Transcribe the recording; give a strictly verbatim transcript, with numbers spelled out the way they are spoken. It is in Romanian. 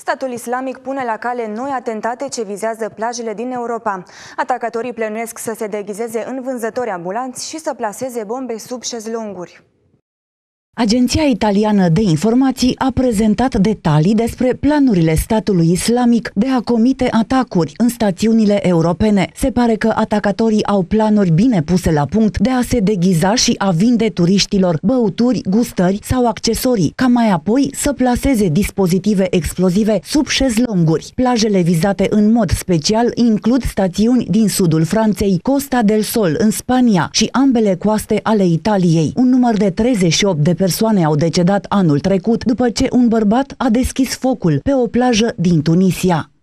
Statul islamic pune la cale noi atentate ce vizează plajele din Europa. Atacatorii plănuiesc să se deghizeze în vânzători ambulanți și să plaseze bombe sub șezlonguri. Agenția italiană de informații a prezentat detalii despre planurile statului islamic de a comite atacuri în stațiunile europene. Se pare că atacatorii au planuri bine puse la punct de a se deghiza și a vinde turiștilor băuturi, gustări sau accesorii, ca mai apoi să plaseze dispozitive explozive sub șezlonguri. Plajele vizate în mod special includ stațiuni din sudul Franței, Costa del Sol în Spania și ambele coaste ale Italiei. Un număr de treizeci și opt de persoane au decedat anul trecut după ce un bărbat a deschis focul pe o plajă din Tunisia.